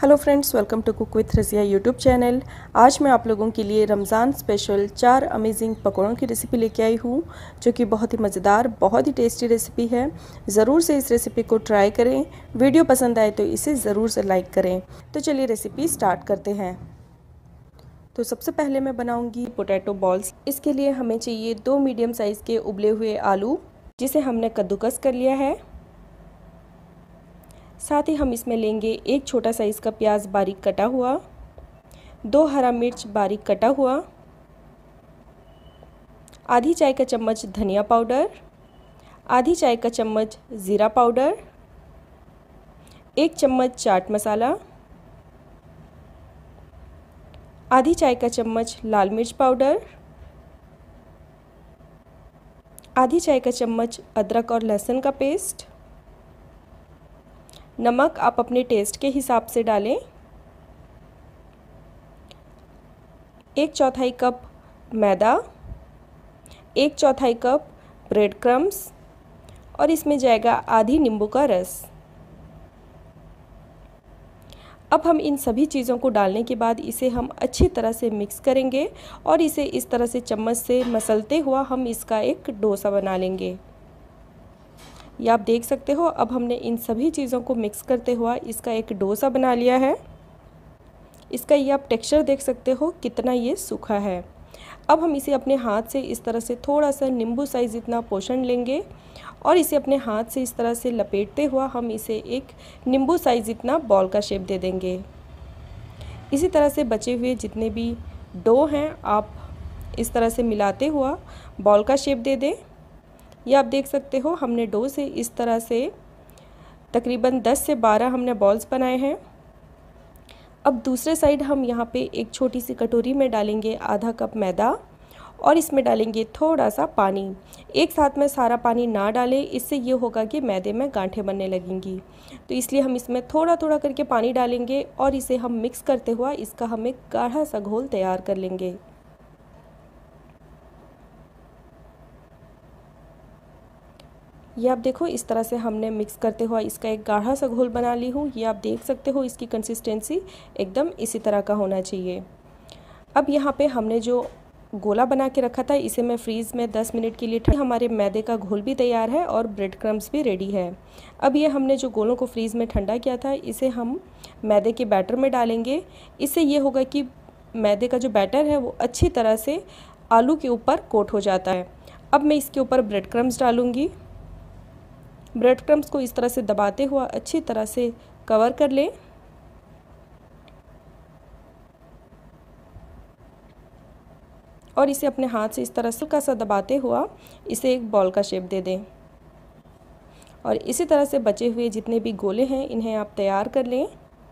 Hello friends, welcome to cook with Razia YouTube channel. आज मैं आप लोगों के लिए रमज़ान स्पेशल 4 अमेजिंग पकौड़ों की रेसिपी लेके आई हूँ, जो कि बहुत ही मज़ेदार, बहुत ही टेस्टी रेसिपी है। ज़रूर से इस रेसिपी को ट्राई करें। वीडियो पसंद आए तो इसे ज़रूर से लाइक करें। तो चलिए रेसिपी स्टार्ट करते हैं। तो सबसे पहले मैं बनाऊँगी पोटैटो बॉल्स। इसके लिए हमें चाहिए 2 मीडियम साइज़ के उबले हुए आलू, जिसे हमने कद्दूकस कर लिया है। साथ ही हम इसमें लेंगे 1 छोटा साइज़ का प्याज बारीक कटा हुआ, 2 हरा मिर्च बारीक कटा हुआ, आधी चाय का चम्मच धनिया पाउडर, आधी चाय का चम्मच ज़ीरा पाउडर, 1 चम्मच चाट मसाला, आधी चाय का चम्मच लाल मिर्च पाउडर, आधी चाय का चम्मच अदरक और लहसुन का पेस्ट। नमक आप अपने टेस्ट के हिसाब से डालें। 1/4 कप मैदा, 1/4 कप ब्रेड क्रम्स और इसमें जाएगा आधी नींबू का रस। अब हम इन सभी चीज़ों को डालने के बाद इसे हम अच्छी तरह से मिक्स करेंगे और इसे इस तरह से चम्मच से मसलते हुआ हम इसका एक डोसा बना लेंगे। ये आप देख सकते हो, अब हमने इन सभी चीज़ों को मिक्स करते हुआ इसका एक डोसा बना लिया है। इसका ये आप टेक्सचर देख सकते हो कितना ये सूखा है। अब हम इसे अपने हाथ से इस तरह से थोड़ा सा नींबू साइज़ इतना पोर्शन लेंगे और इसे अपने हाथ से इस तरह से लपेटते हुआ हम इसे एक नींबू साइज़ इतना बॉल का शेप दे देंगे। इसी तरह से बचे हुए जितने भी डो हैं आप इस तरह से मिलाते हुआ बॉल का शेप दे दें। ये आप देख सकते हो, हमने डो से इस तरह से तकरीबन 10 से 12 हमने बॉल्स बनाए हैं। अब दूसरे साइड हम यहाँ पे एक छोटी सी कटोरी में डालेंगे आधा कप मैदा और इसमें डालेंगे थोड़ा सा पानी। एक साथ में सारा पानी ना डालें, इससे ये होगा कि मैदे में गांठें बनने लगेंगी। तो इसलिए हम इसमें थोड़ा थोड़ा करके पानी डालेंगे और इसे हम मिक्स करते हुआ इसका हम एक गाढ़ा सा घोल तैयार कर लेंगे। ये आप देखो, इस तरह से हमने मिक्स करते हुआ इसका एक गाढ़ा सा घोल बना ली हूँ। ये आप देख सकते हो, इसकी कंसिस्टेंसी एकदम इसी तरह का होना चाहिए। अब यहाँ पे हमने जो गोला बना के रखा था इसे मैं फ्रीज़ में 10 मिनट के लिए हमारे मैदे का घोल भी तैयार है और ब्रेड क्रम्स भी रेडी है। अब ये हमने जो गोलों को फ्रीज़ में ठंडा किया था इसे हम मैदे के बैटर में डालेंगे। इससे ये होगा कि मैदे का जो बैटर है वो अच्छी तरह से आलू के ऊपर कोट हो जाता है। अब मैं इसके ऊपर ब्रेड क्रम्स डालूँगी। ब्रेड क्रम्स को इस तरह से दबाते हुआ अच्छी तरह से कवर कर लें और इसे अपने हाथ से इस तरह से हल्का सा दबाते हुआ इसे एक बॉल का शेप दे दें। और इसी तरह से बचे हुए जितने भी गोले हैं इन्हें आप तैयार कर लें।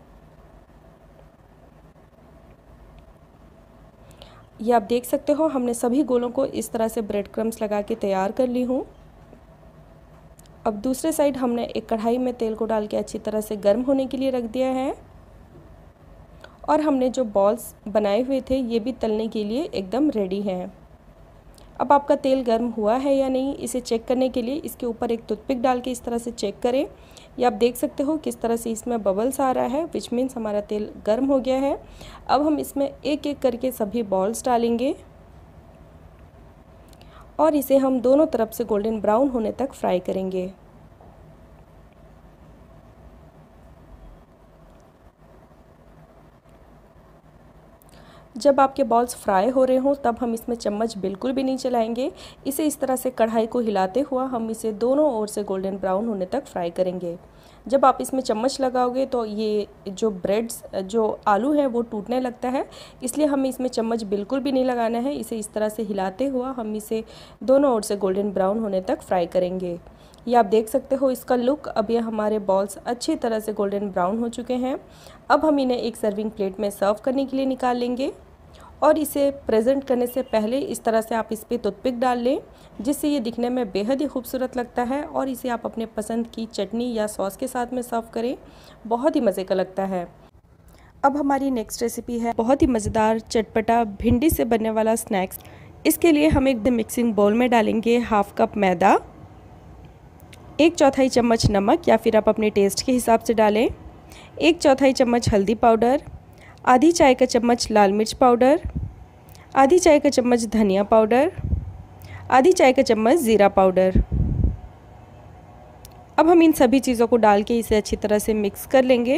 ये आप देख सकते हो, हमने सभी गोलों को इस तरह से ब्रेड क्रम्स लगा के तैयार कर ली हूँ। अब दूसरे साइड हमने एक कढ़ाई में तेल को डाल के अच्छी तरह से गर्म होने के लिए रख दिया है और हमने जो बॉल्स बनाए हुए थे ये भी तलने के लिए एकदम रेडी हैं। अब आपका तेल गर्म हुआ है या नहीं, इसे चेक करने के लिए इसके ऊपर एक टूथपिक डाल के इस तरह से चेक करें। ये आप देख सकते हो किस तरह से इसमें बबल्स आ रहा है, विच मीन्स हमारा तेल गर्म हो गया है। अब हम इसमें एक एक करके सभी बॉल्स डालेंगे और इसे हम दोनों तरफ से गोल्डन ब्राउन होने तक फ्राई करेंगे। जब आपके बॉल्स फ्राई हो रहे हों तब हम इसमें चम्मच बिल्कुल भी नहीं चलाएंगे। इसे इस तरह से कढ़ाई को हिलाते हुआ हम इसे दोनों ओर से गोल्डन ब्राउन होने तक फ्राई करेंगे। जब आप इसमें चम्मच लगाओगे तो ये जो आलू है वो टूटने लगता है, इसलिए हमें इसमें चम्मच बिल्कुल भी नहीं लगाना है। इसे इस तरह से हिलाते हुआ हम इसे दोनों ओर से गोल्डन ब्राउन होने तक फ्राई करेंगे। ये आप देख सकते हो इसका लुक। अब ये हमारे बॉल्स अच्छी तरह से गोल्डन ब्राउन हो चुके हैं। अब हम इन्हें एक सर्विंग प्लेट में सर्व करने के लिए निकाल लेंगे और इसे प्रेजेंट करने से पहले इस तरह से आप इस पर टूथपिक डाल लें, जिससे ये दिखने में बेहद ही खूबसूरत लगता है और इसे आप अपने पसंद की चटनी या सॉस के साथ में सर्व करें, बहुत ही मज़े का लगता है। अब हमारी नेक्स्ट रेसिपी है बहुत ही मज़ेदार चटपटा भिंडी से बनने वाला स्नैक्स। इसके लिए हम एक मिक्सिंग बाउल में डालेंगे 1/2 कप मैदा, 1/4 चम्मच नमक या फिर आप अपने टेस्ट के हिसाब से डालें, 1/4 चम्मच हल्दी पाउडर, आधी चाय का चम्मच लाल मिर्च पाउडर, आधी चाय का चम्मच धनिया पाउडर, आधी चाय का चम्मच ज़ीरा पाउडर। अब हम इन सभी चीज़ों को डाल के इसे अच्छी तरह से मिक्स कर लेंगे।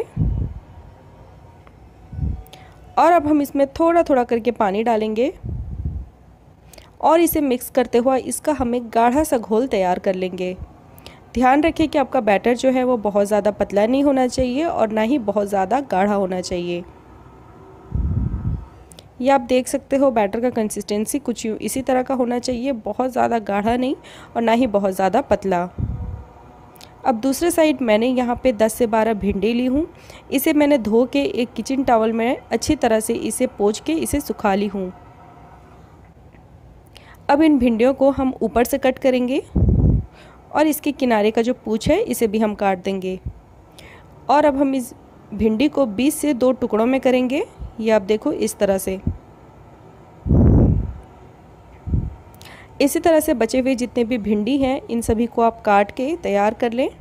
और अब हम इसमें थोड़ा थोड़ा करके पानी डालेंगे और इसे मिक्स करते हुए इसका हम एक गाढ़ा सा घोल तैयार कर लेंगे। ध्यान रखें कि आपका बैटर जो है वो बहुत ज़्यादा पतला नहीं होना चाहिए और ना ही बहुत ज़्यादा गाढ़ा होना चाहिए। ये आप देख सकते हो बैटर का कंसिस्टेंसी कुछ यूँ इसी तरह का होना चाहिए, बहुत ज़्यादा गाढ़ा नहीं और ना ही बहुत ज़्यादा पतला। अब दूसरे साइड मैंने यहाँ पे 10 से 12 भिंडी ली हूँ। इसे मैंने धो के एक किचन टॉवल में अच्छी तरह से इसे पोंछ के इसे सुखा ली हूँ। अब इन भिंडियों को हम ऊपर से कट करेंगे और इसके किनारे का जो पूँछ है इसे भी हम काट देंगे। और अब हम इस भिंडी को 20 से 2 टुकड़ों में करेंगे। ये आप देखो इस तरह से। इसी तरह से बचे हुए जितने भी भिंडी हैं इन सभी को आप काट के तैयार कर लें।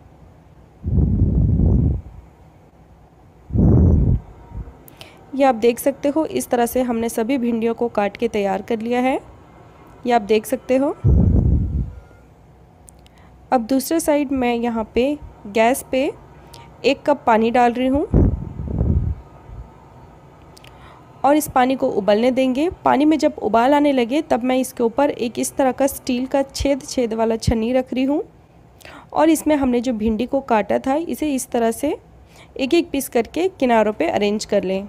ये आप देख सकते हो इस तरह से हमने सभी भिंडियों को काट के तैयार कर लिया है। ये आप देख सकते हो। अब दूसरे साइड मैं यहाँ पे गैस पे 1 कप पानी डाल रही हूँ और इस पानी को उबलने देंगे। पानी में जब उबाल आने लगे तब मैं इसके ऊपर एक इस तरह का स्टील का छेद वाला छन्नी रख रही हूँ और इसमें हमने जो भिंडी को काटा था इसे इस तरह से एक एक पीस करके किनारों पे अरेंज कर लें।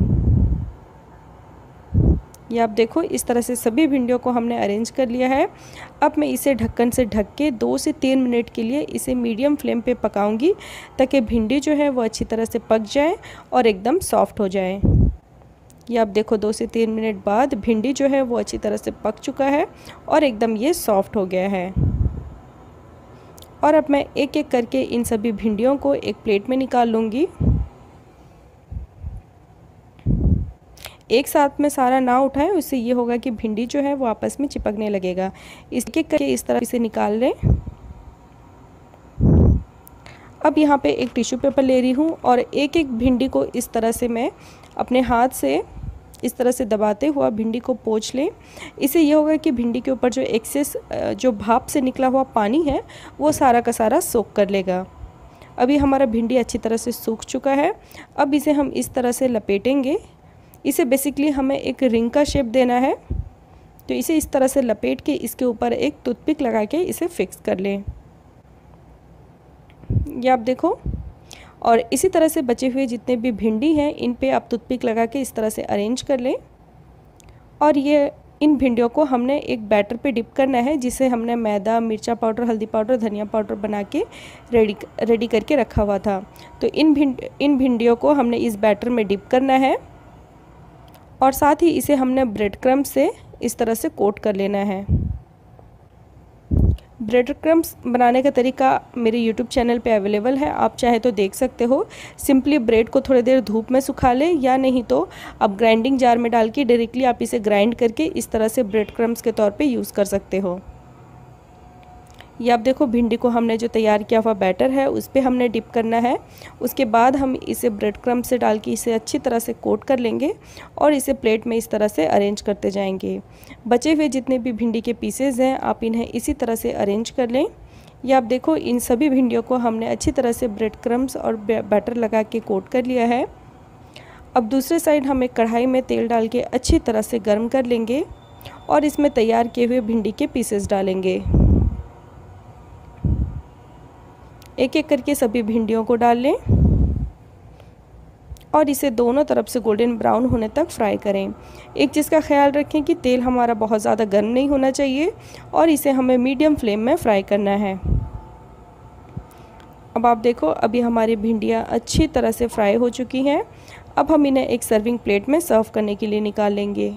ये आप देखो इस तरह से सभी भिंडियों को हमने अरेंज कर लिया है। अब मैं इसे ढक्कन से ढक के 2 से 3 मिनट के लिए इसे मीडियम फ्लेम पे पकाऊंगी ताकि भिंडी जो है वो अच्छी तरह से पक जाए और एकदम सॉफ्ट हो जाए। ये आप देखो 2 से 3 मिनट बाद भिंडी जो है वो अच्छी तरह से पक चुका है और एकदम ये सॉफ्ट हो गया है। और अब मैं एक एक करके इन सभी भिंडियों को एक प्लेट में निकाल लूँगी। एक साथ में सारा ना उठाएं, उससे ये होगा कि भिंडी जो है वो आपस में चिपकने लगेगा। इसके करके इस तरह से निकाल लें। अब यहाँ पे एक टिश्यू पेपर ले रही हूँ और एक एक भिंडी को इस तरह से मैं अपने हाथ से इस तरह से दबाते हुआ भिंडी को पोंछ लें। इससे ये होगा कि भिंडी के ऊपर जो एक्सेस जो भाप से निकला हुआ पानी है वो सारा का सारा सोख कर लेगा। अभी हमारा भिंडी अच्छी तरह से सूख चुका है। अब इसे हम इस तरह से लपेटेंगे। इसे बेसिकली हमें एक रिंग का शेप देना है, तो इसे इस तरह से लपेट के इसके ऊपर एक टूथपिक लगा के इसे फिक्स कर लें। ये आप देखो। और इसी तरह से बचे हुए जितने भी भिंडी हैं इन पे आप टूथपिक लगा के इस तरह से अरेंज कर लें। और ये इन भिंडियों को हमने एक बैटर पे डिप करना है जिसे हमने मैदा, मिर्चा पाउडर, हल्दी पाउडर, धनिया पाउडर बना के रेडी करके रखा हुआ था। तो इन भिंडियों को हमने इस बैटर में डिप करना है और साथ ही इसे हमने ब्रेड क्रम्ब से इस तरह से कोट कर लेना है। ब्रेड क्रम्ब्स बनाने का तरीका मेरे YouTube चैनल पे अवेलेबल है, आप चाहे तो देख सकते हो। सिंपली ब्रेड को थोड़ी देर धूप में सुखा लें या नहीं तो आप ग्राइंडिंग जार में डाल के डायरेक्टली आप इसे ग्राइंड करके इस तरह से ब्रेड क्रम्ब्स के तौर पे यूज़ कर सकते हो। ये आप देखो भिंडी को हमने जो तैयार किया हुआ बैटर है उस पर हमने डिप करना है। उसके बाद हम इसे ब्रेड क्रम्ब से डाल के इसे अच्छी तरह से कोट कर लेंगे और इसे प्लेट में इस तरह से अरेंज करते जाएंगे। बचे हुए जितने भी भिंडी के पीसेज हैं आप इन्हें इसी तरह से अरेंज कर लें। ये आप देखो इन सभी भिंडियों को हमने अच्छी तरह से ब्रेड क्रम्ब्स और बैटर लगा के कोट कर लिया है। अब दूसरे साइड हम एक कढ़ाई में तेल डाल के अच्छी तरह से गर्म कर लेंगे और इसमें तैयार किए हुए भिंडी के पीसेस डालेंगे। एक एक करके सभी भिंडियों को डाल लें और इसे दोनों तरफ से गोल्डन ब्राउन होने तक फ्राई करें। एक चीज़ का ख्याल रखें कि तेल हमारा बहुत ज़्यादा गर्म नहीं होना चाहिए और इसे हमें मीडियम फ्लेम में फ्राई करना है। अब आप देखो अभी हमारी भिंडियाँ अच्छी तरह से फ्राई हो चुकी हैं। अब हम इन्हें एक सर्विंग प्लेट में सर्व करने के लिए निकाल लेंगे।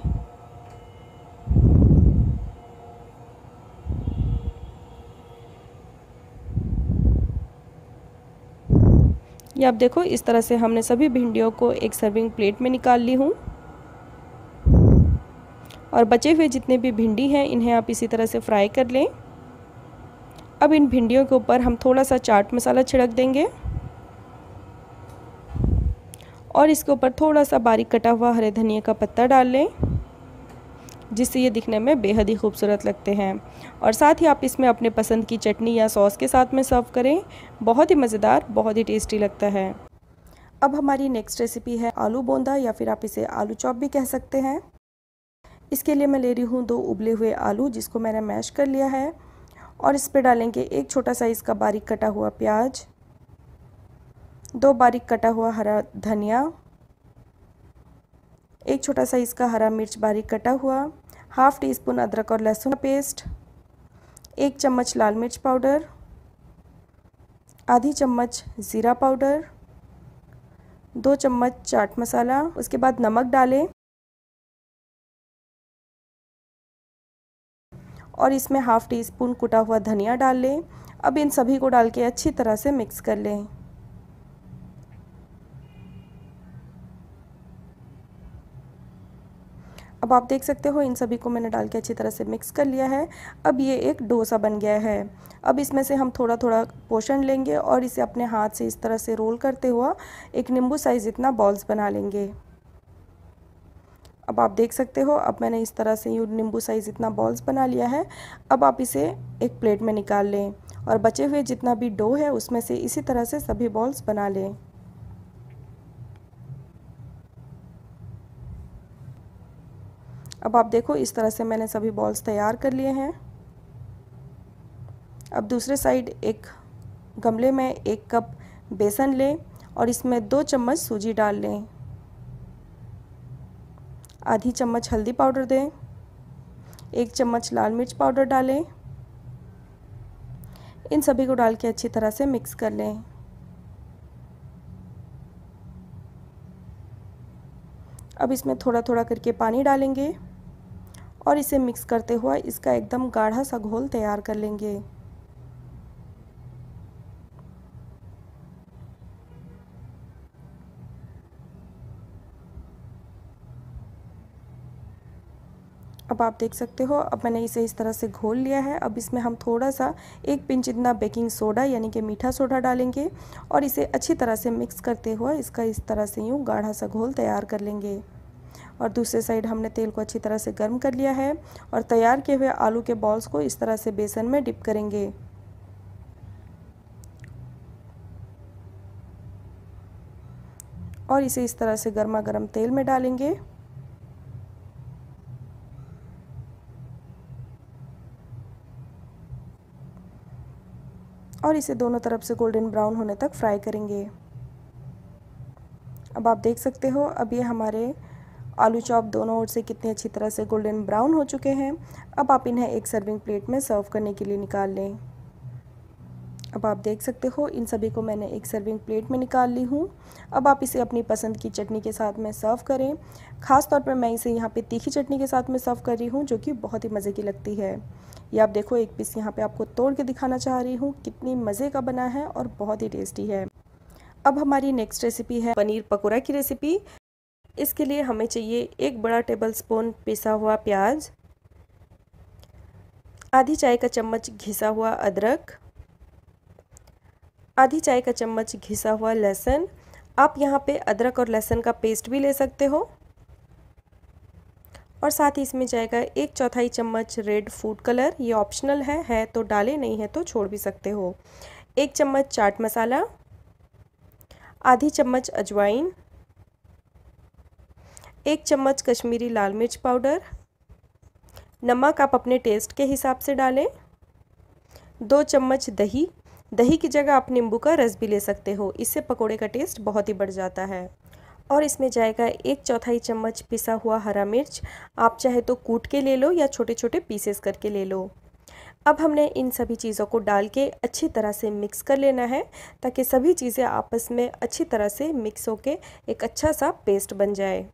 ये आप देखो इस तरह से हमने सभी भिंडियों को एक सर्विंग प्लेट में निकाल ली हूँ और बचे हुए जितने भी भिंडी हैं इन्हें आप इसी तरह से फ्राई कर लें। अब इन भिंडियों के ऊपर हम थोड़ा सा चाट मसाला छिड़क देंगे और इसके ऊपर थोड़ा सा बारीक कटा हुआ हरे धनिया का पत्ता डाल लें, जिससे ये दिखने में बेहद ही खूबसूरत लगते हैं। और साथ ही आप इसमें अपने पसंद की चटनी या सॉस के साथ में सर्व करें, बहुत ही मज़ेदार, बहुत ही टेस्टी लगता है। अब हमारी नेक्स्ट रेसिपी है आलू बोंदा, या फिर आप इसे आलू चॉप भी कह सकते हैं। इसके लिए मैं ले रही हूँ 2 उबले हुए आलू, जिसको मैंने मैश कर लिया है, और इस पर डालेंगे 1 छोटा साइज़ का बारीक कटा हुआ प्याज, 2 बारीक कटा हुआ हरा धनिया, 1 छोटा साइज़ का हरा मिर्च बारीक कटा हुआ, हाफ़ टी स्पून अदरक और लहसुन का पेस्ट, 1 चम्मच लाल मिर्च पाउडर, आधी चम्मच ज़ीरा पाउडर, 2 चम्मच चाट मसाला। उसके बाद नमक डालें और इसमें हाफ़ टी स्पून कुटा हुआ धनिया डाल लें। अब इन सभी को डाल के अच्छी तरह से मिक्स कर लें। अब आप देख सकते हो इन सभी को मैंने डाल के अच्छी तरह से मिक्स कर लिया है। अब ये एक डोसा बन गया है। अब इसमें से हम थोड़ा थोड़ा पोर्शन लेंगे और इसे अपने हाथ से इस तरह से रोल करते हुआ एक नींबू साइज़ इतना बॉल्स बना लेंगे। अब आप देख सकते हो, अब मैंने इस तरह से यूँ नींबू साइज़ इतना बॉल्स बना लिया है। अब आप इसे एक प्लेट में निकाल लें और बचे हुए जितना भी डो है उसमें से इसी तरह से सभी बॉल्स बना लें। अब आप देखो इस तरह से मैंने सभी बॉल्स तैयार कर लिए हैं। अब दूसरे साइड एक गमले में 1 कप बेसन लें और इसमें 2 चम्मच सूजी डाल लें, आधी चम्मच हल्दी पाउडर दें, 1 चम्मच लाल मिर्च पाउडर डालें। इन सभी को डाल के अच्छी तरह से मिक्स कर लें। अब इसमें थोड़ा थोड़ा करके पानी डालेंगे और इसे मिक्स करते हुए इसका एकदम गाढ़ा सा घोल तैयार कर लेंगे। अब आप देख सकते हो, अब मैंने इसे इस तरह से घोल लिया है। अब इसमें हम थोड़ा सा 1 पिंच इतना बेकिंग सोडा यानी कि मीठा सोडा डालेंगे और इसे अच्छी तरह से मिक्स करते हुए इसका इस तरह से यूँ गाढ़ा सा घोल तैयार कर लेंगे। और दूसरे साइड हमने तेल को अच्छी तरह से गर्म कर लिया है और तैयार किए हुए आलू के बॉल्स को इस तरह से बेसन में डिप करेंगे। और इसे इस तरह से गर्मा गर्म तेल में डालेंगे। और इसे दोनों तरफ से गोल्डन ब्राउन होने तक फ्राई करेंगे। अब आप देख सकते हो, अब ये हमारे आलू चॉप दोनों ओर से कितनी अच्छी तरह से गोल्डन ब्राउन हो चुके हैं। अब आप इन्हें एक सर्विंग प्लेट में सर्व करने के लिए निकाल लें। अब आप देख सकते हो इन सभी को मैंने एक सर्विंग प्लेट में निकाल ली हूँ। अब आप इसे अपनी पसंद की चटनी के साथ में सर्व करें। ख़ास तौर पर मैं इसे यहाँ पे तीखी चटनी के साथ में सर्व कर रही हूँ, जो कि बहुत ही मज़े की लगती है। ये आप देखो, एक पीस यहाँ पे आपको तोड़ के दिखाना चाह रही हूँ, कितनी मज़े का बना है और बहुत ही टेस्टी है। अब हमारी नेक्स्ट रेसिपी है पनीर पकौड़ा की रेसिपी। इसके लिए हमें चाहिए 1 बड़ा टेबल स्पून पिसा हुआ प्याज, आधी चाय का चम्मच घिसा हुआ अदरक, आधी चाय का चम्मच घिसा हुआ लहसुन। आप यहाँ पे अदरक और लहसुन का पेस्ट भी ले सकते हो। और साथ ही इसमें जाएगा 1/4 चम्मच रेड फूड कलर, ये ऑप्शनल है तो डालें, नहीं है तो छोड़ भी सकते हो। 1 चम्मच चाट मसाला, आधी चम्मच अजवाइन, 1 चम्मच कश्मीरी लाल मिर्च पाउडर, नमक आप अपने टेस्ट के हिसाब से डालें, 2 चम्मच दही। दही की जगह आप नींबू का रस भी ले सकते हो, इससे पकोड़े का टेस्ट बहुत ही बढ़ जाता है। और इसमें जाएगा 1/4 चम्मच पिसा हुआ हरा मिर्च, आप चाहे तो कूट के ले लो या छोटे छोटे पीसेस करके ले लो। अब हमने इन सभी चीज़ों को डाल के अच्छी तरह से मिक्स कर लेना है, ताकि सभी चीज़ें आपस में अच्छी तरह से मिक्स होके एक अच्छा सा पेस्ट बन जाए।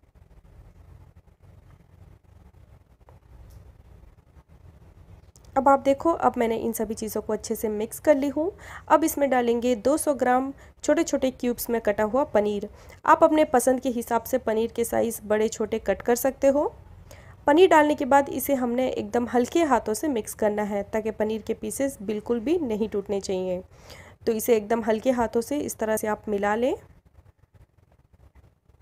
अब आप देखो, अब मैंने इन सभी चीज़ों को अच्छे से मिक्स कर ली हूँ। अब इसमें डालेंगे 200 ग्राम छोटे छोटे क्यूब्स में कटा हुआ पनीर। आप अपने पसंद के हिसाब से पनीर के साइज़ बड़े छोटे कट कर सकते हो। पनीर डालने के बाद इसे हमने एकदम हल्के हाथों से मिक्स करना है, ताकि पनीर के पीसेस बिल्कुल भी नहीं टूटने चाहिए। तो इसे एकदम हल्के हाथों से इस तरह से आप मिला लें।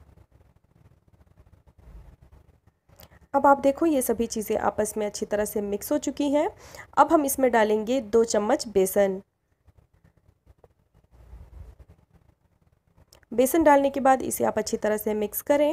अब आप देखो ये सभी चीज़ें आपस में अच्छी तरह से मिक्स हो चुकी हैं। अब हम इसमें डालेंगे 2 चम्मच बेसन। बेसन डालने के बाद इसे आप अच्छी तरह से मिक्स करें।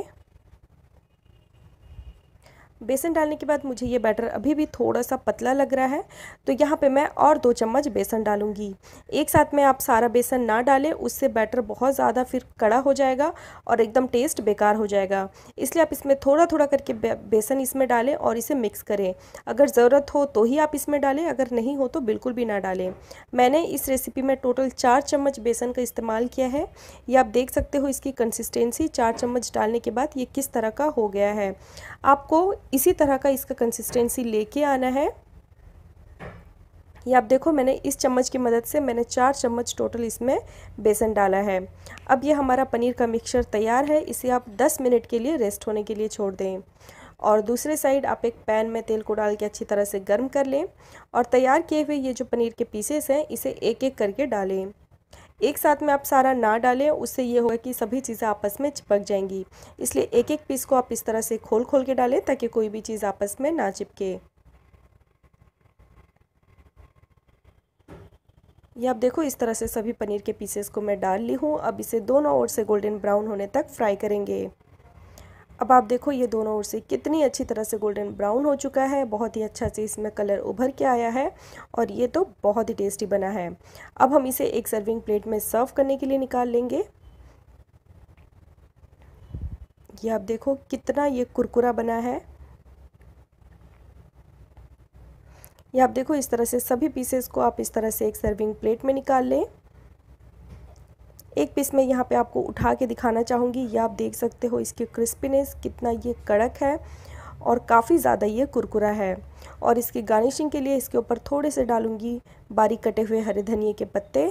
बेसन डालने के बाद मुझे ये बैटर अभी भी थोड़ा सा पतला लग रहा है, तो यहाँ पे मैं और 2 चम्मच बेसन डालूंगी। एक साथ में आप सारा बेसन ना डालें, उससे बैटर बहुत ज़्यादा फिर कड़ा हो जाएगा और एकदम टेस्ट बेकार हो जाएगा। इसलिए आप इसमें थोड़ा थोड़ा करके बेसन इसमें डालें और इसे मिक्स करें। अगर ज़रूरत हो तो ही आप इसमें डालें, अगर नहीं हो तो बिल्कुल भी ना डालें। मैंने इस रेसिपी में टोटल 4 चम्मच बेसन का इस्तेमाल किया है। ये आप देख सकते हो इसकी कंसिस्टेंसी 4 चम्मच डालने के बाद ये किस तरह का हो गया है। आपको इसी तरह का इसका कंसिस्टेंसी लेके आना है। ये आप देखो मैंने इस चम्मच की मदद से मैंने 4 चम्मच टोटल इसमें बेसन डाला है। अब ये हमारा पनीर का मिक्सचर तैयार है। इसे आप 10 मिनट के लिए रेस्ट होने के लिए छोड़ दें और दूसरे साइड आप एक पैन में तेल को डाल के अच्छी तरह से गर्म कर लें और तैयार किए हुए ये जो पनीर के पीसेस हैं इसे एक एक करके डालें। एक साथ में आप सारा ना डालें, उससे ये होगा कि सभी चीज़ें आपस में चिपक जाएंगी। इसलिए एक एक पीस को आप इस तरह से खोल खोल के डालें ताकि कोई भी चीज़ आपस में ना चिपके। ये आप देखो इस तरह से सभी पनीर के पीसेस को मैं डाल ली हूँ। अब इसे दोनों ओर से गोल्डन ब्राउन होने तक फ्राई करेंगे। अब आप देखो ये दोनों ओर से कितनी अच्छी तरह से गोल्डन ब्राउन हो चुका है। बहुत ही अच्छा से इसमें कलर उभर के आया है और ये तो बहुत ही टेस्टी बना है। अब हम इसे एक सर्विंग प्लेट में सर्व करने के लिए निकाल लेंगे। ये आप देखो कितना ये कुरकुरा बना है। ये आप देखो इस तरह से सभी पीसेस को आप इस तरह से एक सर्विंग प्लेट में निकाल लें। एक पीस में यहाँ पे आपको उठा के दिखाना चाहूँगी। ये आप देख सकते हो इसकी क्रिस्पीनेस कितना ये कड़क है और काफ़ी ज़्यादा ये कुरकुरा है। और इसकी गार्निशिंग के लिए इसके ऊपर थोड़े से डालूँगी बारीक कटे हुए हरे धनिए के पत्ते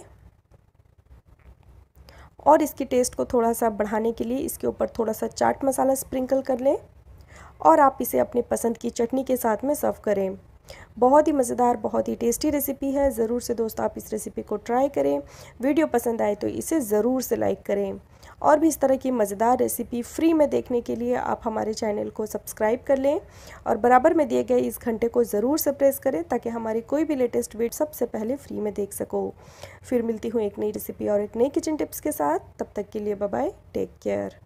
और इसकी टेस्ट को थोड़ा सा बढ़ाने के लिए इसके ऊपर थोड़ा सा चाट मसाला स्प्रिंकल कर लें और आप इसे अपनी पसंद की चटनी के साथ में सर्व करें। बहुत ही मज़ेदार, बहुत ही टेस्टी रेसिपी है। ज़रूर से दोस्त आप इस रेसिपी को ट्राई करें। वीडियो पसंद आए तो इसे ज़रूर से लाइक करें और भी इस तरह की मज़ेदार रेसिपी फ्री में देखने के लिए आप हमारे चैनल को सब्सक्राइब कर लें और बराबर में दिए गए इस घंटे को ज़रूर से प्रेस करें ताकि हमारी कोई भी लेटेस्ट वीडियो सबसे पहले फ्री में देख सको। फिर मिलती हूँ एक नई रेसिपी और एक नई किचन टिप्स के साथ। तब तक के लिए बाय बाय, टेक केयर।